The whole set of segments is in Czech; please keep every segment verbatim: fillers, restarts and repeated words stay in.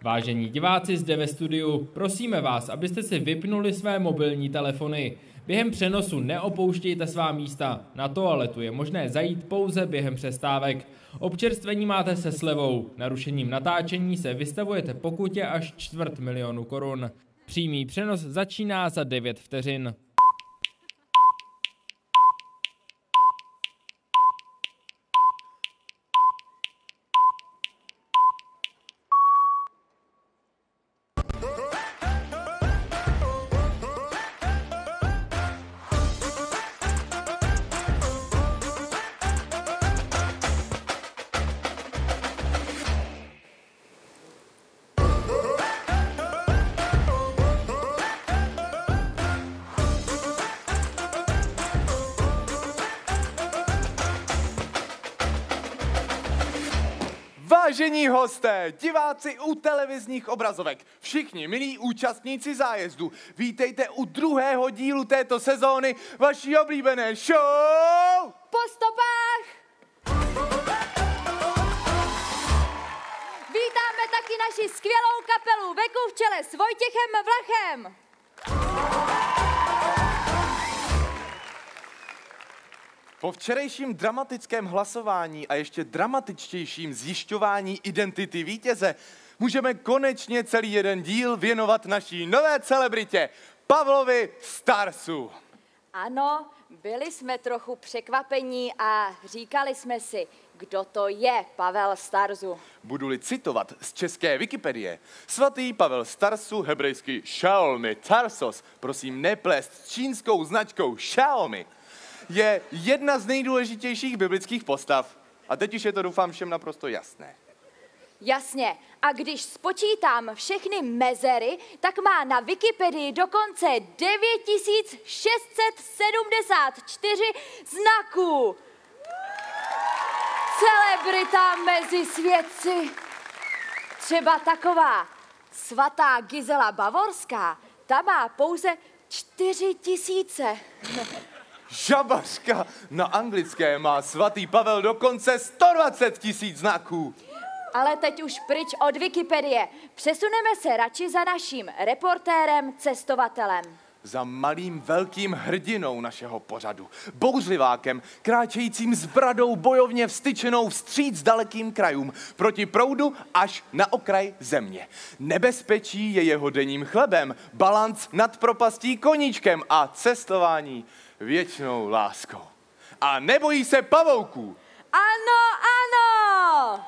Vážení diváci zde ve studiu, prosíme vás, abyste si vypnuli své mobilní telefony. Během přenosu neopouštějte svá místa. Na toaletu je možné zajít pouze během přestávek. Občerstvení máte se slevou. Narušením natáčení se vystavujete pokutě až čtvrt milionu korun. Přímý přenos začíná za devět vteřin. Vážení hosté, diváci u televizních obrazovek, všichni milí účastníci zájezdu, vítejte u druhého dílu této sezóny vaší oblíbené show Po stopách! Vítáme taky naši skvělou kapelu Veku v čele s Vojtěchem Vlachem. Po včerejším dramatickém hlasování a ještě dramatičtějším zjišťování identity vítěze můžeme konečně celý jeden díl věnovat naší nové celebritě, Pavlovi Starsu. Ano, byli jsme trochu překvapení a říkali jsme si, kdo to je Pavel Starsu. Budu-li citovat z české Wikipedie, svatý Pavel Starsu, hebrejsky Xiaomi Tarsos, prosím neplést s čínskou značkou Xiaomi, je jedna z nejdůležitějších biblických postav. A teď už je to, doufám, všem naprosto jasné. Jasně, a když spočítám všechny mezery, tak má na Wikipedii dokonce devět tisíc šest set sedmdesát čtyři znaků. Celebrita mezi svědci. Třeba taková svatá Gizela Bavorská, ta má pouze čtyři tisíce. Žabařka na anglické má svatý Pavel dokonce sto dvacet tisíc znaků. Ale teď už pryč od Wikipedie. Přesuneme se radši za naším reportérem, cestovatelem. Za malým velkým hrdinou našeho pořadu. Bouřlivákem, kráčejícím s bradou bojovně vstyčenou vstříc dalekým krajům, proti proudu až na okraj země. Nebezpečí je jeho denním chlebem, balanc nad propastí koníčkem a cestování věčnou láskou. A nebojí se pavouků. Ano, ano!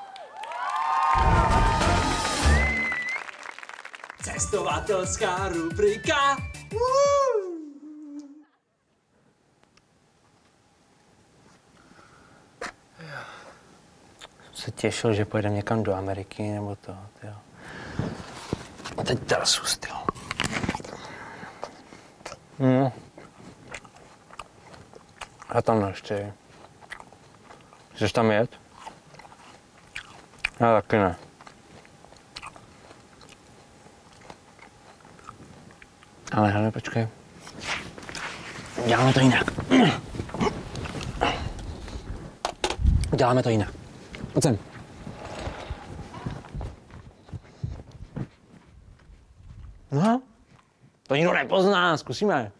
Cestovatelská rubrika. Se těšil, že pojedeme někam do Ameriky, nebo to, jo. A teď Tarsus, tyjo. Hmm. Já tam nechci. Chceš tam jet? Já taky ne. Ale hele, počkej. Děláme to jinak. Děláme to jinak. Pojď sem. No, to nikdo nepozná, zkusíme.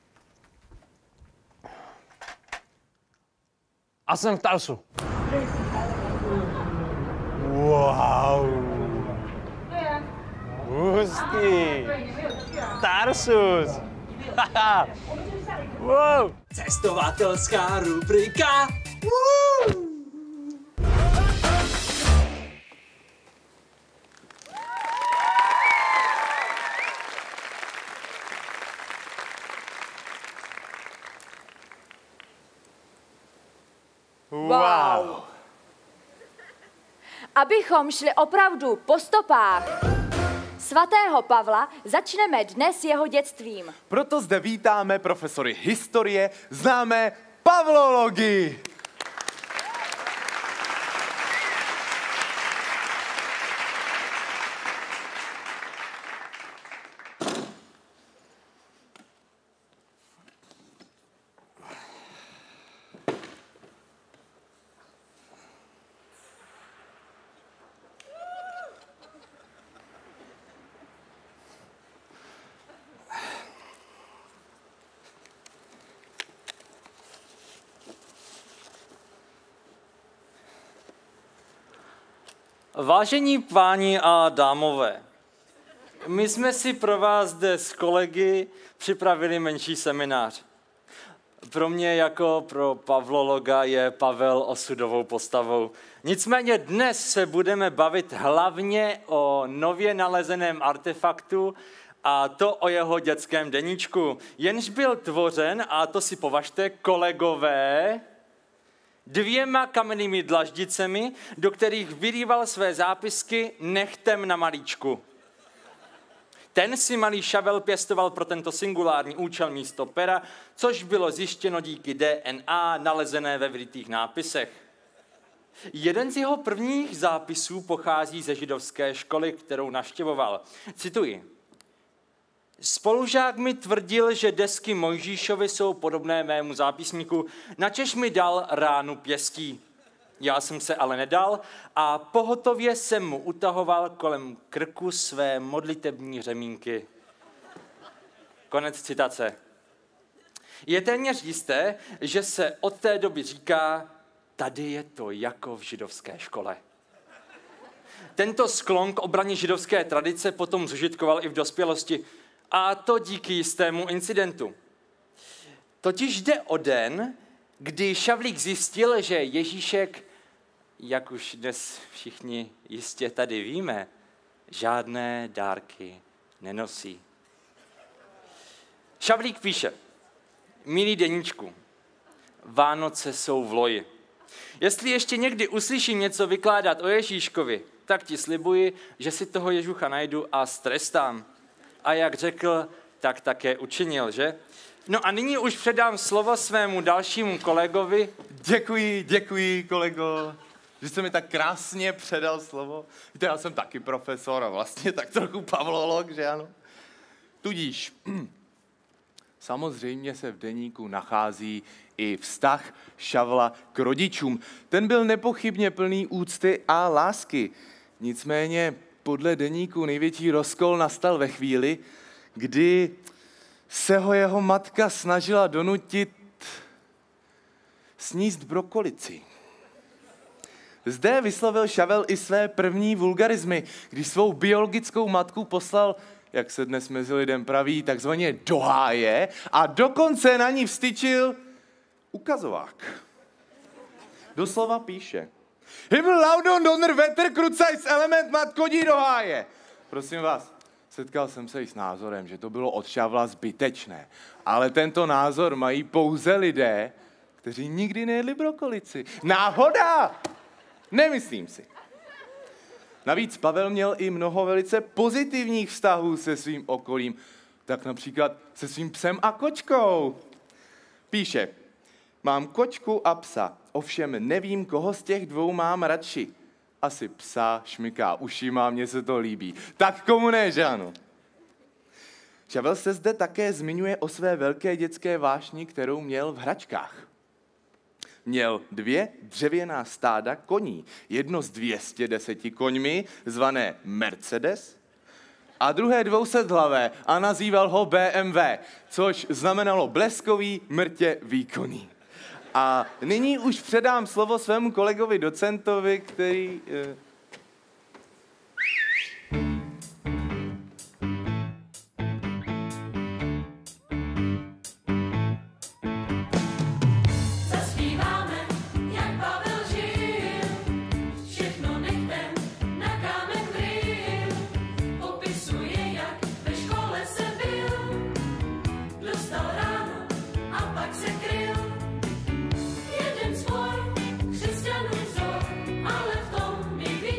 A jsem v Tarsu. Wow. Hustý. Tarsus. Haha. Wow. Cestovatelská rubrika. Wow. Abychom šli opravdu po stopách svatého Pavla, začneme dnes jeho dětstvím. Proto zde vítáme profesory historie, známé Pavlologii. Vážení páni a dámové, my jsme si pro vás zde s kolegy připravili menší seminář. Pro mě jako pro pavlologa je Pavel osudovou postavou. Nicméně dnes se budeme bavit hlavně o nově nalezeném artefaktu, a to o jeho dětském deníčku. Jenž byl tvořen, a to si považte, kolegové, dvěma kamennými dlaždicemi, do kterých vyrýval své zápisky nechtem na malíčku. Ten si malý Šavel pěstoval pro tento singulární účel místo pera, což bylo zjištěno díky D N A nalezené ve vrytých nápisech. Jeden z jeho prvních zápisů pochází ze židovské školy, kterou navštěvoval. Cituji. Spolužák mi tvrdil, že desky Mojžíšovi jsou podobné mému zápisníku, načež mi dal ránu pěstí. Já jsem se ale nedal a pohotově jsem mu utahoval kolem krku své modlitební řemínky. Konec citace. Je téměř jisté, že se od té doby říká, tady je to jako v židovské škole. Tento sklon k obraně židovské tradice potom zužitkoval i v dospělosti. A to díky jistému incidentu. Totiž jde o den, kdy Šavlík zjistil, že Ježíšek, jak už dnes všichni jistě tady víme, žádné dárky nenosí. Šavlík píše, milý deníčku, Vánoce jsou v loji. Jestli ještě někdy uslyším něco vykládat o Ježíškovi, tak ti slibuji, že si toho Ježucha najdu a strestám. A jak řekl, tak také učinil, že? No a nyní už předám slovo svému dalšímu kolegovi. Děkuji, děkuji, kolego, že jste mi tak krásně předal slovo. Víte, já jsem taky profesor a vlastně tak trochu pavlolog, že ano? Tudíž, samozřejmě se v deníku nachází i vztah Šavla k rodičům. Ten byl nepochybně plný úcty a lásky. Nicméně podle deníku největší rozkol nastal ve chvíli, kdy se ho jeho matka snažila donutit sníst brokolici. Zde vyslovil Šavel i své první vulgarizmy, když svou biologickou matku poslal, jak se dnes mezi lidem praví, takzvaně do háje a dokonce na ní vstyčil ukazovák. Doslova píše. Himmel laudon donner vetter krucajs element mat kodí do háje. Prosím vás, setkal jsem se i s názorem, že to bylo od Šavla zbytečné. Ale tento názor mají pouze lidé, kteří nikdy nejedli brokolici. Náhoda! Nemyslím si. Navíc Pavel měl i mnoho velice pozitivních vztahů se svým okolím. Tak například se svým psem a kočkou. Píše, mám kočku a psa, ovšem nevím, koho z těch dvou mám radši. Asi psa, šmyká ušima, mně se to líbí. Tak komu ne, že ano? Šavel se zde také zmiňuje o své velké dětské vášni, kterou měl v hračkách. Měl dvě dřevěná stáda koní. Jedno s dvěma sty deseti koňmi, zvané Mercedes, a druhé dvousethlavé a nazýval ho B M W, což znamenalo bleskový, mrtě výkonný. A nyní už předám slovo svému kolegovi docentovi, který... Eh... Jeden svoj křesťanův vzor, ale v tom mi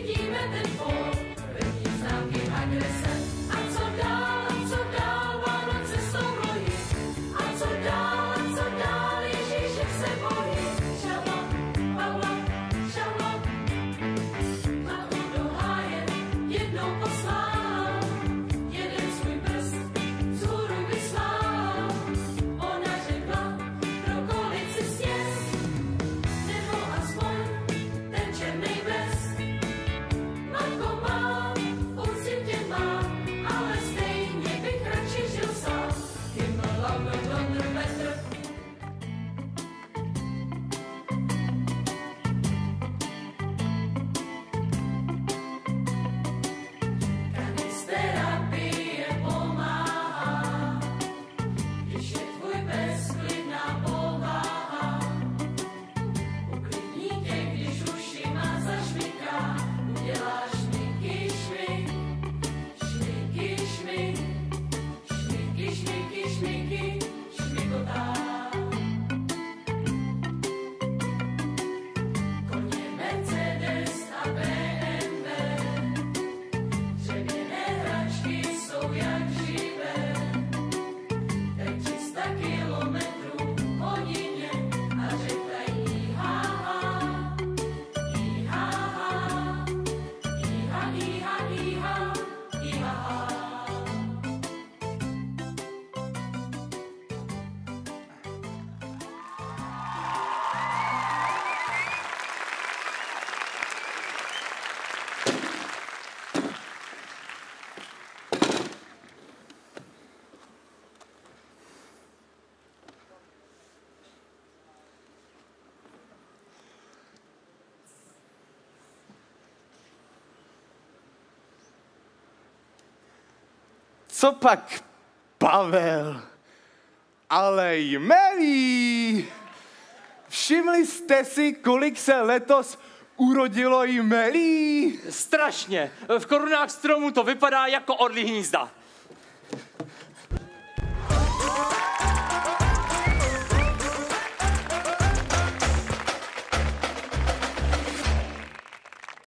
Co pak Pavel? Ale jmelí! Všimli jste si, kolik se letos urodilo jmelí? Strašně. V korunách stromů to vypadá jako orlí hnízda.